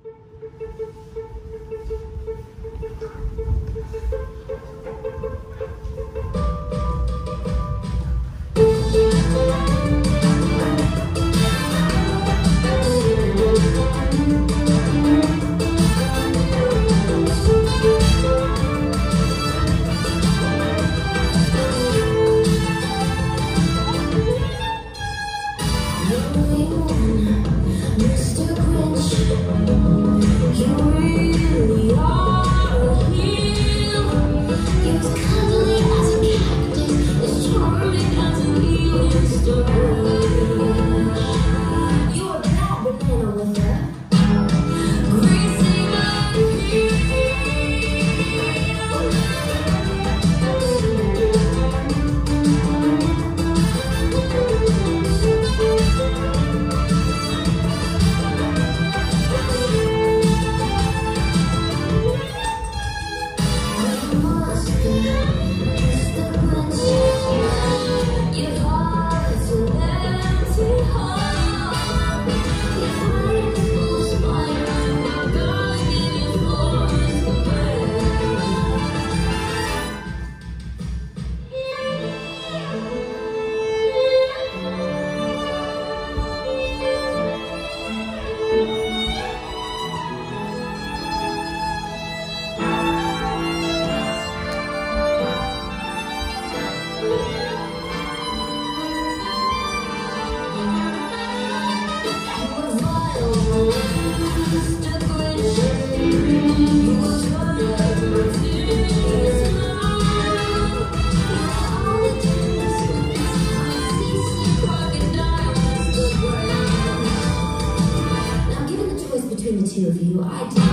Mr. Grinch, you really are a heel. You're as cuddly as a cactus, as charming as a healing star. You're a bad banana with a greasy appeal. Between the two of you, I do.